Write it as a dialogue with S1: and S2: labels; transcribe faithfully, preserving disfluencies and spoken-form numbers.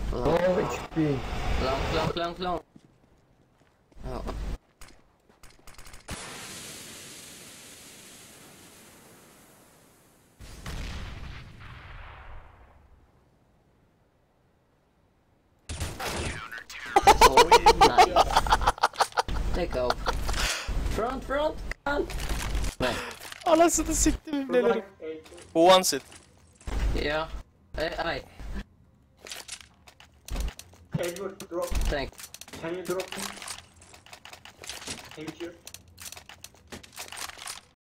S1: Low H P.
S2: Long, long, long, long. Oh. Nice. Take off. Front, front, front. Wait.
S3: Anasını siktim imleleri. Who wants it?
S2: Yeah. I. I.
S4: Edward, drop.
S2: Thanks.
S4: Can you drop me? Thank you.